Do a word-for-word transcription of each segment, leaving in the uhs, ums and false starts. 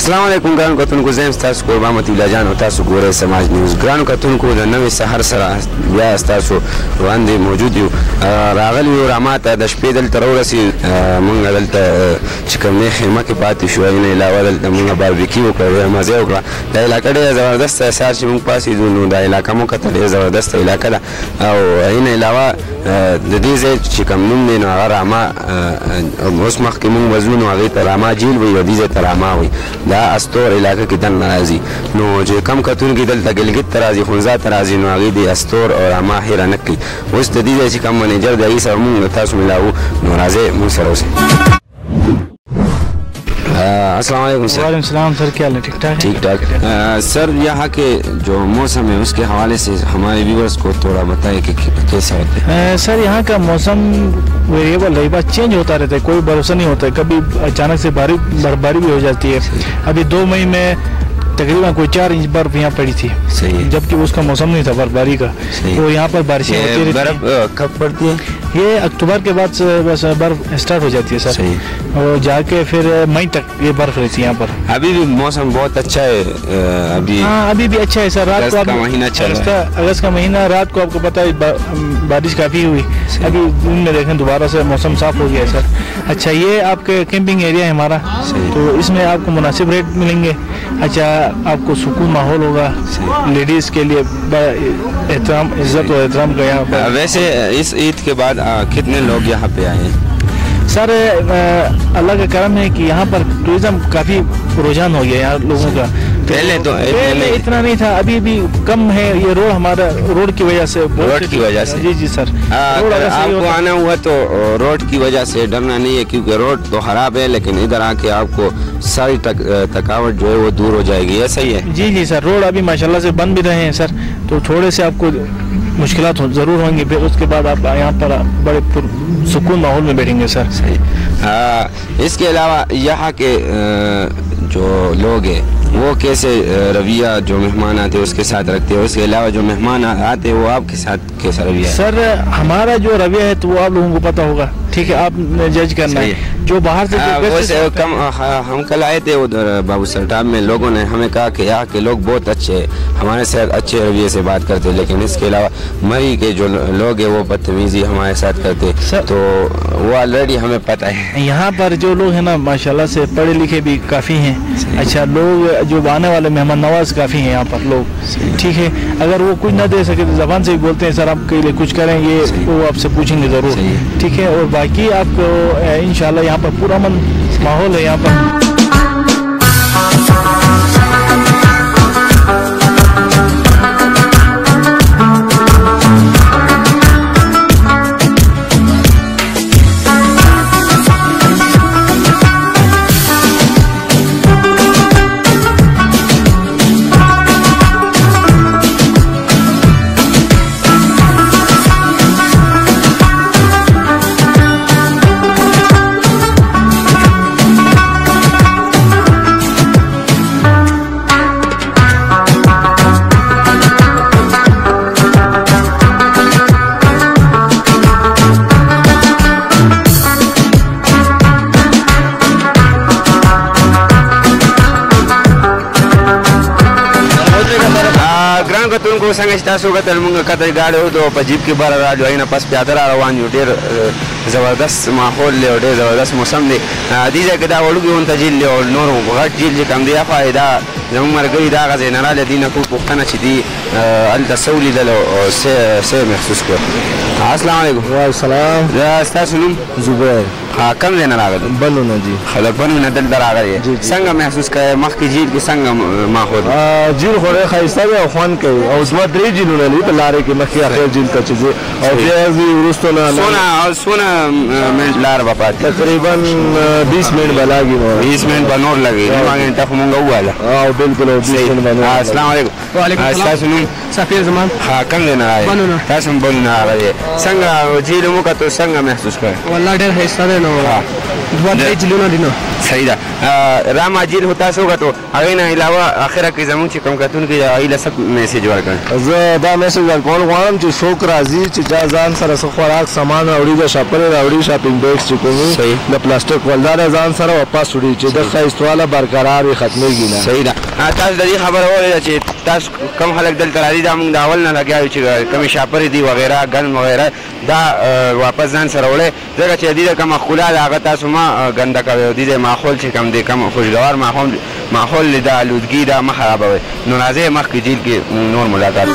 السلام علیکم ګرانو کتونکو، زه یم ستاسو کوربه احمد الله جان او تاسو ګورئ سماج نیوز. ګرانو کتونکو، د نوي سحر سره بیا ستاسو وړاندې موجود یو. راغلي یو راما ته د شپې دلته راورسېد. مونږ دلته چې کوم دی خیمه کې پاتې شو، نه علاوه دلته مونږ باربیکیو وکړه، مزه یې وکړه. دا علاقه ډېره زبردسته، سهار چې مونږ پاڅېدو نو دا علاقه مو کتل، ډېره زبردسته علاقه ده. او نه علاوه د دې ځای چې کوم نوم دی نو هغه راما، اوس مخکې مونږ وځو نو هغې ته راما جیل وایي او دې ځای ته راما وایي. دا استور علاقه کې دننه راځي. نو چې کم کتونکي دلته ګلګت ته راځي، خنزا ته راځي، نو هغې د استور او راما هیره نه کړي. اوس د دې ځای چې کوم منیجر دی هغې سره مونږ تاسو ملاوو، نو راځئ مونږ سره اوسئ. السلام علیکم سر. وعلیکم السلام سر، کیا حال ہے؟ ٹھیک ٹھاک ٹھیک ٹھاک. سر یہاں کے جو موسم ہے اس کے حوالے سے ہمارے ویورز کو تھوڑا بتائیں کہ کیسا ہوتا ہے. سر یہاں کا موسم ویریبل ہے، بس چینج ہوتا رہتا ہے، کوئی بھروسہ نہیں ہوتا ہے. کبھی اچانک سے برف باری بھی ہو جاتی ہے. ابھی دو مئی میں تقریباً کوئی چار انچ برف یہاں پڑی تھی، جبکہ اس کا موسم نہیں تھا برف باری کا. اور یہاں پر بارشیں ہوتی رہتی. برف کب پڑتی ہے؟ یہ اکتوبر کے بعد بس برف اسٹارٹ ہو جاتی ہے سر، اور جا کے پھر مئی تک یہ برف رہتی ہے یہاں پر. ابھی بھی موسم بہت اچھا ہے. ابھی ہاں ابھی بھی اچھا ہے سر. رات کو اگست کا مہینہ، رات کو آپ کو پتا ہے بارش کافی ہوئی. ابھی دن میں دیکھیں دوبارہ سے موسم صاف ہو گیا ہے سر. اچھا، یہ آپ کے کیمپنگ ایریا ہے ہمارا، تو اس میں آپ کو مناسب ریٹ ملیں گے. اچھا، آپ کو سکون ماحول ہوگا، لیڈیز کے لیے احترام، عزت و احترام کا یہاں پر. ویسے اس عید کے بعد کتنے لوگ یہاں پہ آئے ہیں؟ سر اللہ کا کرم ہے کہ یہاں پر ٹورزم کافی رجحان ہو گیا یہاں لوگوں کا. پہلے تو پہلے اتنا نہیں تھا، ابھی بھی کم ہے. یہ روڈ ہمارا روڈ کی وجہ سے روڈ کی وجہ سے جی جی سر. آپ کو آنا ہوا تو روڈ کی وجہ سے ڈرنا نہیں ہے، کیونکہ روڈ تو خراب ہے، لیکن ادھر آ کے آپ کو ساری تھکاوٹ جو ہے وہ دور ہو جائے گی. ایسا ہی ہے؟ جی جی سر. روڈ ابھی ماشاءاللہ سے بند بھی رہے ہیں سر، تو تھوڑے سے آپ کو مشکلات ضرور ہوں گی. پھر اس کے بعد آپ یہاں پر بڑے سکون ماحول میں بیٹھیں گے سر. صحیح. اس کے علاوہ یہاں کے جو لوگ ہیں وہ کیسے رویہ جو مہمان آتے ہیں اس کے ساتھ رکھتے ہیں؟ اس کے علاوہ جو مہمان آتے ہیں وہ آپ کے ساتھ کیسا رویہ ہے؟ سر ہمارا جو رویہ ہے تو وہ آپ لوگوں کو پتہ ہوگا، ٹھیک ہے؟ آپ جج کرنا ہے. جو باہر سے کم ہم کل آئے تھے ادھر بابو سرٹاب میں، لوگوں نے ہمیں کہا کہ یہاں کے لوگ بہت اچھے ہیں، ہمارے ساتھ اچھے رویے سے بات کرتے، لیکن اس کے علاوہ مری کے جو لوگ ہیں وہ بدتمیزی ہمارے ساتھ کرتے. تو وہ آلریڈی ہمیں پتہ ہے. یہاں پر جو لوگ ہیں نا ماشاءاللہ سے پڑھے لکھے بھی کافی ہیں. اچھا، لوگ جو آنے والے مہمان نواز کافی ہیں یہاں پر لوگ، ٹھیک ہے؟ اگر وہ کچھ نہ دے سکے تو زبان سے ہی بولتے ہیں سر آپ کے لیے کچھ کریں، یہ وہ آپ سے پوچھیں گے ضرور، ٹھیک ہے؟ اور باقی آپ کو انشاءاللہ یہاں پر پورا امن ماحول ہے یہاں پر. کو څنګه چې تاسو کتل مونږ کتل ګاډی وو په جیب کې بره راډیو اینا پس پیاده را روان یو. ډېر زبردست ماحول دی او ډېر زبردست موسم دی. دې ځای کې دا وړوکی غونته جیل دی او نور غټ جیل چې کوم دی هخوا دا زموږ ملګري دا هغه ځای نه راغلی، دوی نه کوم پوښتنه چې دي هلته څه ولیدل او څه محسوس کړ. السلام علیکم. وعلیکم السلام. ستاسو نوم؟ زبیر. ها، کوم ځای نه راغلی؟ بلو نه. جی خلک بلو نه دلته راغلی. څنګه محسوس کوئ؟ مخکې جیل کې څنګه ماحول؟ جیل خو ډېر ښایسته دی او خوند کوي، او دوه درې جیلونه دي په لارې کې، مخکې اخر جیل ته چې ځو او بیا ځي وروسته نه. څونه منټ لار به پاتې؟ تقریبا بیس منټ به لاګي. بیس منټ به نور لګي. نیمه ګنټه خو مونږ ووهله. او بالکل. السلام علیکم. وعلیکم السلام. ستاسو نوم؟ سفیر زمان. ها، کوم ځای نه راغلی؟ بلو نه. تاسو هم بلو نه راغلی. څنګه جیل مو کتو، څنګه محسوس کړئ؟ والله ډېر ښایسته دی. نو دوه درې جیلونه دي. نو صحیح ده. راما جیل خو تاسو وکتو، هغې نه علاوه اخره کې زموږ چې کوم کتونکي هغوی له څه میسیج ورکړ؟ زه دا میسج ورکول غواړم چې څوک راځي چې چا ځان سره څه خوراک سامان راوړي د شاپرې راوړي شاپینګ بیگس چې کومي د پلاستیک ولدار ځان سره واپس وړي چې د ښایستواله برقرار وي ختمېږي نه. صحیح ده. تاسو د دې خبره واورېده چې تاسو کم خلک دلته راځي دا موږ د اول نه لګیا یو چې کومې شاپرې دي وغیره ګن وغیره دا واپس ځان سره وړئ ځکه چې د دې کومه ښکلا ده هغه تاسو مه ګنده کوئ او د دې ماحول چې کوم دی کوم خوشګوار ماحول ماحول د آلودګي دا مه خرابوئ. نو راځئ مخکې جیل کې نور ملاقات.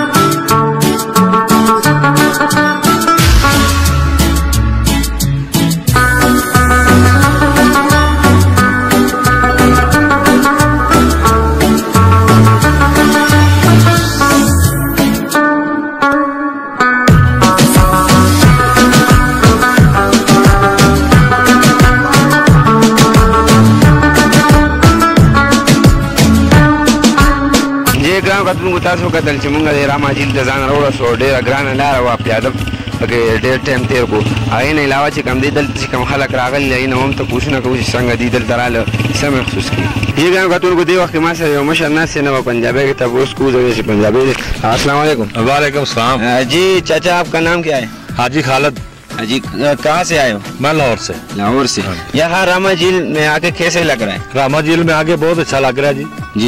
تاسو کتل چې مونږ د راما جیل ته ځان راورسو ډېره ګرانه لاره وه پیاده پکې ډېر ټایم تېر کړو. هغې نه علاوه چې کوم دی دلته چې کوم خلک راغلي هغې نه هم تپوسونه کوو چې څنګه دي دلته راله څه محسوس کړي. یہ ګرانو کتونکو دې وخت کې ما سره یو مشر ناست دی نه به پنجابی کې تپوس کوو ځکه چې پنجابی دی. السلام علیکم. وعلیکم السلام. جی چاچا آپ کا نام کیا ہے؟ حاجی خالد. جی کہاں سے آئے ہو؟ میں لاہور سے. لاہور سے. یہاں راما جھیل میں آ کے کیسے لگ رہا ہے؟ راما جھیل میں آگے بہت اچھا لگ رہا ہے جی. جی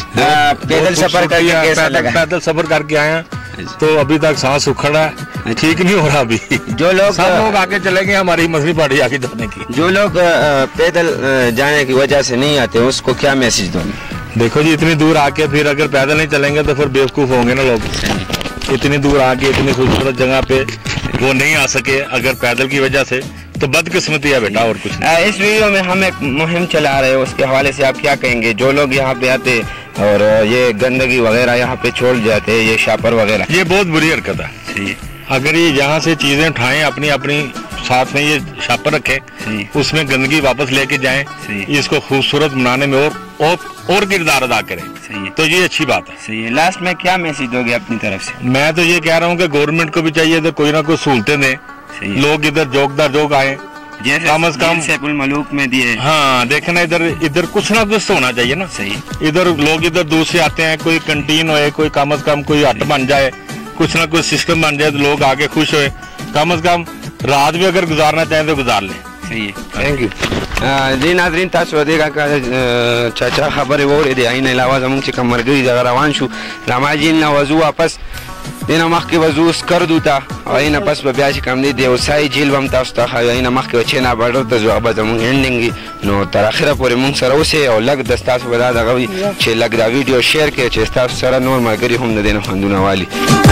پیدل سفر کر کے کیسا لگا؟ پیدل سفر کر کے آئے ہیں تو ابھی تک سانس اکھڑ رہا ہے, ٹھیک نہیں ہو رہا ابھی. جو لوگ سب لوگ آگے چلیں گے, ہماری مسلم پارٹی آگے جانے کی. جو لوگ پیدل جانے کی وجہ سے نہیں آتے اس کو کیا میسج دوں گے؟ دیکھو جی اتنی دور آ کے پھر اگر پیدل نہیں چلیں گے تو پھر بیوقوف ہوں گے نا لوگ. اتنی دور آ کے اتنی خوبصورت جگہ پہ وہ نہیں آ سکے اگر پیدل کی وجہ سے تو بدقسمتی ہے بیٹا, اور کچھ نہیں. اس ویڈیو میں ہم ایک مہم چلا رہے ہیں, اس کے حوالے سے آپ کیا کہیں گے؟ جو لوگ یہاں پہ آتے اور یہ گندگی وغیرہ یہاں پہ چھوڑ جاتے, یہ شاپر وغیرہ, یہ بہت بری حرکت ہے. اگر یہ یہاں سے چیزیں اٹھائیں اپنی اپنی ساتھ میں یہ شاپر رکھیں, اس میں گندگی واپس لے کے جائیں, اس کو خوبصورت بنانے میں اور اور کردار ادا کریں, تو یہ اچھی بات ہے. صحیح ہے. لاسٹ میں کیا میسج دو گے اپنی طرف سے؟ میں تو یہ کہہ رہا ہوں کہ گورنمنٹ کو بھی چاہیے تو کوئی نہ کوئی سہولتیں دیں, لوگ ادھر جوک در جوک آئیں, کم از کم سیف الملوک میں دیے. ہاں دیکھنا ادھر ادھر کچھ نہ کچھ تو ہونا چاہیے نا. صحیح. ادھر لوگ ادھر دور سے آتے ہیں, کوئی کنٹین ہوئے, کوئی کم از کم کوئی ہٹ بن جائے, کچھ نہ کچھ سسٹم بن جائے تو لوگ آگے خوش ہوئے. کم از کم رات بھی اگر گزارنا چاہیں تو گزار لیں. صحیح ہے. Thank you. جی ناظرین تاسو دې کا چاچا خبرې واورېدې, هغې نه علاوه زموږ چې کوم ملګري دغه روان شو راما جیل نه وځو واپس, دې نه مخکې وځو سکردو ته, هغې نه پس به بیا چې کوم دی د اوسای جیل به هم تاسو ته ښایو, هغې نه مخکې به چینا باډر ته ځو, هغه به زموږ اینډینګ وي. نو تر اخره پورې موږ سره اوسئ او لږ د ستاسو به دا دغه وي چې لږ دا ویډیو شیر کړئ چې ستاسو سره نور ملګري هم د دې نه خوندونه والي.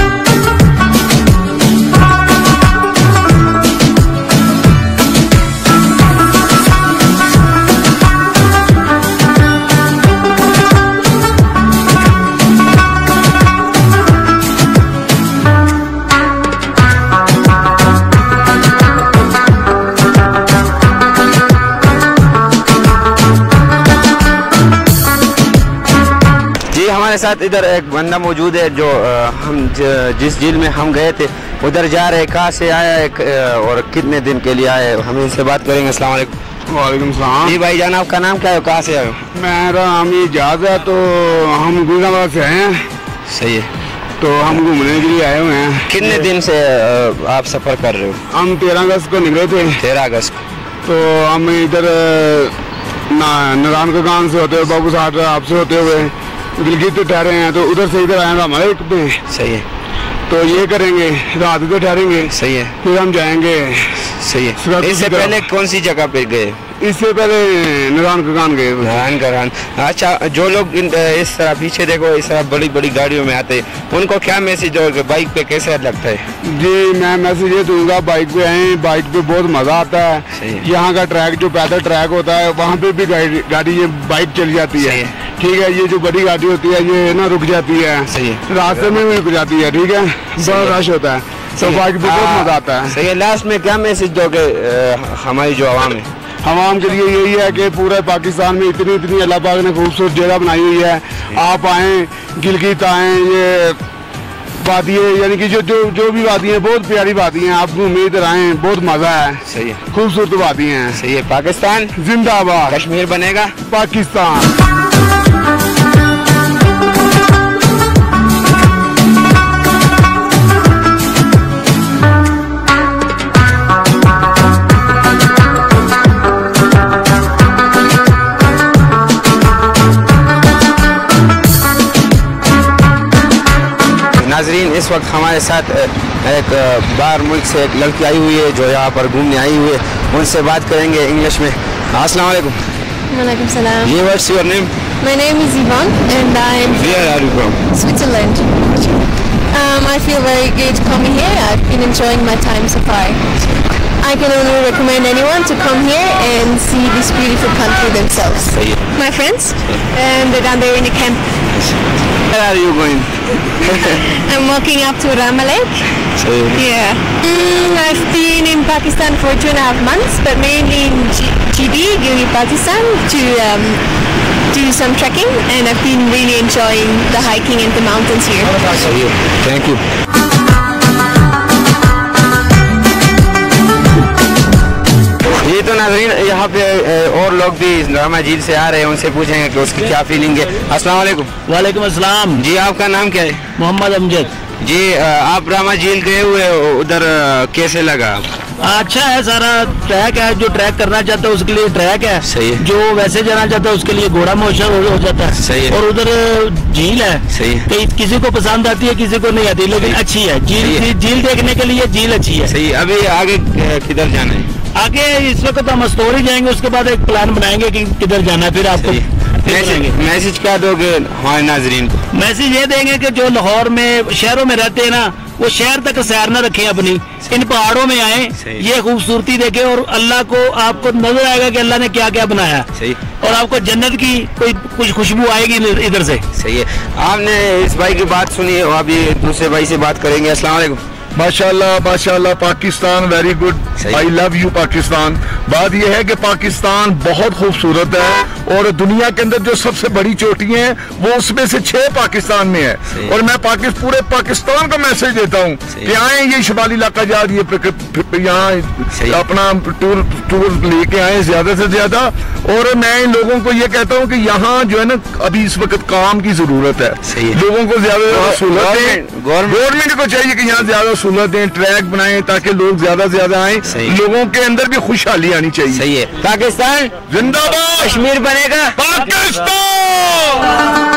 ہمارے ساتھ ادھر ایک بندہ موجود ہے جو ہم جس جیل میں ہم گئے تھے ادھر جا رہے, کہاں سے آیا ہے اور کتنے دن کے لیے آئے, ہم ان سے بات کریں گے. السلام علیکم. وعلیکم السلام. جی بھائی جان آپ کا نام کیا ہے, کہاں سے آئے ہو؟ میرا نام اجاز ہے, تو ہم گلزار سے آئے ہیں. صحیح ہے. تو ہم گھومنے کے لیے آئے ہوئے ہیں. کتنے دن سے آپ سفر کر رہے ہو؟ ہم تیرہ اگست کو نکلے تھے. تیرہ اگست کو. تو ہم ادھر نران کا گان سے ہوتے ہوئے بابو صاحب آپ سے ہوتے ہوئے گلگت ٹھہرے ہیں, تو ادھر سے ادھر آئے ہمارے ایک پہ. صحیح ہے. تو یہ کریں گے, رات ادھر ٹھہریں گے. صحیح ہے. پھر ہم جائیں گے. صحیح ہے. اس سے پہلے کون سی جگہ پہ گئے؟ اس سے پہلے نران کا گان گئے. نران کا گان. اچھا, جو لوگ اس طرح پیچھے دیکھو اس طرح بڑی بڑی گاڑیوں میں آتے ان کو کیا میسج دو گے, بائک پہ کیسا لگتا ہے؟ جی میں میسج یہ دوں گا, بائک پہ آئیں, بائک پہ بہت مزہ آتا ہے. یہاں کا ٹریک جو پیدل ٹریک ہوتا ہے وہاں پہ بھی گاڑی یہ بائک چل جاتی ہے. ٹھیک ہے. یہ جو بڑی گاڑی ہوتی ہے یہ نا رک جاتی ہے, راستے میں بھی رک جاتی ہے. ٹھیک ہے. بہت رش ہوتا ہے, تو بائک پہ بہت مزہ آتا ہے. صحیح ہے. لاسٹ میں کیا میسج دو گے ہماری جو عوام ہے؟ عوام کے لیے یہی ہے کہ پورے پاکستان میں اتنی اتنی اللہ پاک نے خوبصورت جگہ بنائی ہوئی ہے, آپ آئیں, گلگت آئیں, یہ وادیاں یعنی کہ جو جو جو بھی وادیاں بہت پیاری وادیاں ہیں, آپ گھومیں ادھر آئیں, بہت مزہ ہے. صحیح ہے. خوبصورت وادیاں ہیں. صحیح ہے. پاکستان زندہ باد. کشمیر بنے گا پاکستان. नाजरीन इस वक्त हमारे साथ एक बाहर मुल्क से एक लड़की आई हुई है जो यहाँ पर घूमने आई हुई है, उनसे बात करेंगे इंग्लिश में। अस्सलाम वालेकुम। Walaikum salam. ये what's your name? My name is Yvonne and I'm Where are you from? Switzerland. Um, I feel very good coming here. I've been enjoying my time so far. I can only recommend anyone to come here and see this beautiful country themselves. My friends, and they're down there in the camp. Where are you going? I'm walking up to Rama Lake. Yeah. Mm, I've been in Pakistan for two and a half months, but mainly in G- GB, Gilgit, Pakistan, to um, do some trekking, and I've been really enjoying the hiking and the mountains here. Thank you. ये तो नाज़रीन यहाँ पे और लोग भी रामा झील से आ रहे हैं, उनसे पूछेंगे कि उसकी क्या फीलिंग है। अस्सलाम वालेकुम। वालेकुम अस्सलाम। जी आपका नाम क्या है? मोहम्मद अमजद। जी आप रामा झील गए हुए उधर कैसे लगा? अच्छा है, सारा ट्रैक है, जो ट्रैक करना चाहता है उसके लिए ट्रैक है। सही है। जो वैसे जाना चाहता है उसके लिए घोड़ा मोशन हो, हो जाता है। सही है। और उधर झील है। सही है। कई किसी को पसंद आती है, किसी को नहीं आती, लेकिन अच्छी है झील। झील देखने के लिए झील अच्छी है। सही। अभी आगे किधर जाना है? आगे इस वक्त हम अस्तौरी जाएंगे, उसके बाद एक प्लान बनाएंगे कि किधर जाना है, फिर आपको मैसेज क्या दोगे हमारे नाजरीन को? मैसेज ये देंगे कि जो लाहौर में शहरों में रहते हैं ना, वो शहर तक सैर न रखें अपनी, इन पहाड़ों में आए, ये खूबसूरती देखें और अल्लाह को आपको नजर आएगा कि अल्लाह ने क्या क्या बनाया। सही। और आपको जन्नत की कोई कुछ खुशबू आएगी इधर से। सही है। आपने इस भाई की बात सुनी है, अभी दूसरे भाई से बात करेंगे। अस्सलाम वालेकुम। माशाल्लाह माशाल्लाह, Pakistan very good, I love you Pakistan. बात यह है कि पाकिस्तान बहुत खूबसूरत है और दुनिया के अंदर जो सबसे बड़ी चोटियां हैं वो उसमें से छह पाकिस्तान में है। और मैं पाकिस्तान पूरे पाकिस्तान को मैसेज देता हूँ कि आए, ये शुमाली इलाका जा रही है, यहाँ अपना टूर टूर लेके आए ज्यादा से ज्यादा। और मैं इन लोगों को ये कहता हूँ कि यहाँ जो है ना, अभी इस वक्त काम की जरूरत है, लोगों को ज्यादा ज्यादा सहूलत दें। गवर्नमेंट को चाहिए कि यहाँ ज्यादा सहूलत दें, ट्रैक बनाएं ताकि लोग ज्यादा से ज्यादा आए, लोगों के अंदर भी खुशहाली आनी चाहिए। सही है। पाकिस्तान जिंदाबाद, कश्मीर बनेगा पाकिस्तान।